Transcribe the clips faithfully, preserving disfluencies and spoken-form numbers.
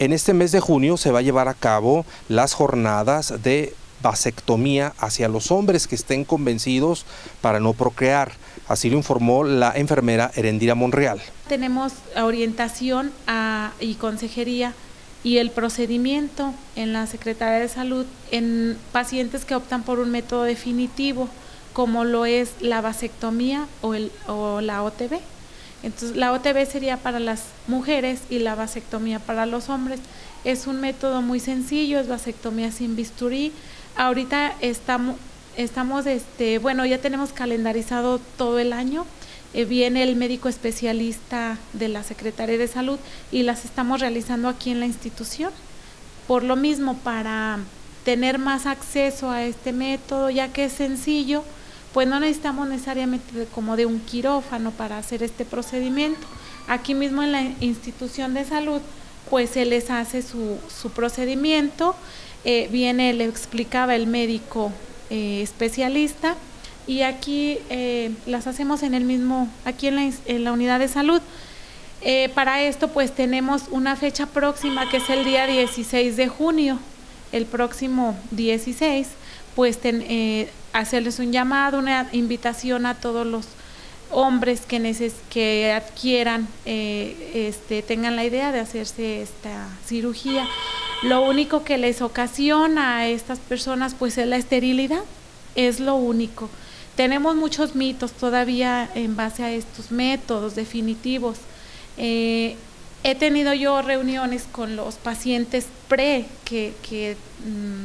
En este mes de junio se va a llevar a cabo las jornadas de vasectomía hacia los hombres que estén convencidos para no procrear. Así lo informó la enfermera Erendira Monreal. Tenemos orientación a, y consejería y el procedimiento en la Secretaría de Salud en pacientes que optan por un método definitivo, como lo es la vasectomía o, el, o la O T B. Entonces, la O T B sería para las mujeres y la vasectomía para los hombres. Es un método muy sencillo, es vasectomía sin bisturí. Ahorita estamos, estamos este, bueno, ya tenemos calendarizado todo el año. Eh, viene el médico especialista de la Secretaría de Salud y las estamos realizando aquí en la institución. Por lo mismo, para tener más acceso a este método, ya que es sencillo, pues no necesitamos necesariamente de, como de un quirófano para hacer este procedimiento. Aquí mismo en la institución de salud, pues se les hace su, su procedimiento, eh, viene, le explicaba el médico eh, especialista, y aquí eh, las hacemos en el mismo, aquí en la, en la unidad de salud. Eh, para esto pues tenemos una fecha próxima que es el día dieciséis de junio, el próximo dieciséis, pues ten, eh, hacerles un llamado, una invitación a todos los hombres que, neces que adquieran, eh, este, tengan la idea de hacerse esta cirugía. Lo único que les ocasiona a estas personas pues es la esterilidad, es lo único. Tenemos muchos mitos todavía en base a estos métodos definitivos. Eh, he tenido yo reuniones con los pacientes pre que, que mmm,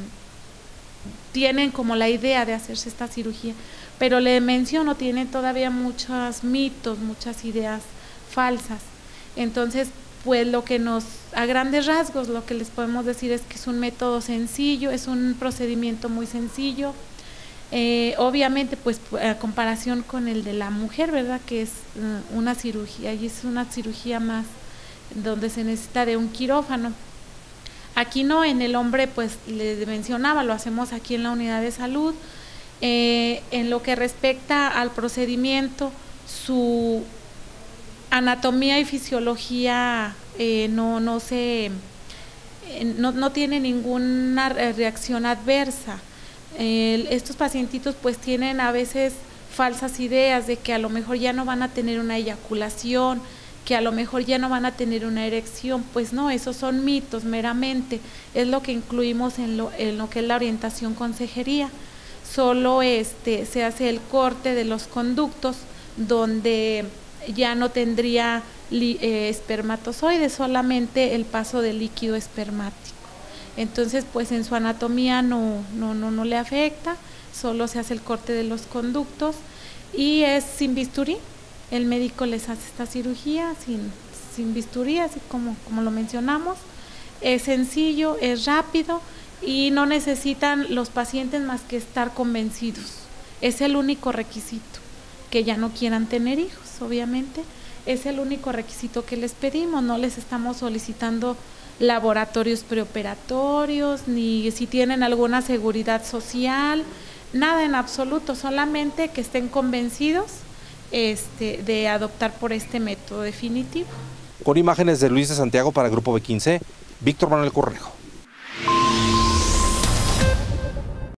tienen como la idea de hacerse esta cirugía, pero le menciono, tienen todavía muchos mitos, muchas ideas falsas. Entonces, pues lo que nos, a grandes rasgos, lo que les podemos decir es que es un método sencillo, es un procedimiento muy sencillo. Eh, obviamente, pues a comparación con el de la mujer, ¿verdad? Que es uh, una cirugía, y es una cirugía más donde se necesita de un quirófano. Aquí no, en el hombre, pues les mencionaba, lo hacemos aquí en la unidad de salud. Eh, en lo que respecta al procedimiento, su anatomía y fisiología eh, no, no, se, eh, no, no tiene ninguna reacción adversa. Eh, estos pacientitos pues tienen a veces falsas ideas de que a lo mejor ya no van a tener una eyaculación, que a lo mejor ya no van a tener una erección. Pues no, esos son mitos meramente, es lo que incluimos en lo, en lo que es la orientación consejería. Solo este, se hace el corte de los conductos donde ya no tendría li, eh, espermatozoides, solamente el paso del líquido espermático. Entonces, pues en su anatomía no, no, no, no le afecta, solo se hace el corte de los conductos y es sin bisturí. El médico les hace esta cirugía sin, sin bisturí, así como, como lo mencionamos. Es sencillo, es rápido y no necesitan los pacientes más que estar convencidos. Es el único requisito, que ya no quieran tener hijos, obviamente. Es el único requisito que les pedimos, no les estamos solicitando laboratorios preoperatorios, ni si tienen alguna seguridad social, nada en absoluto, solamente que estén convencidos este, de adoptar por este método definitivo. Con imágenes de Luis de Santiago para Grupo B quince, Víctor Manuel Correjo.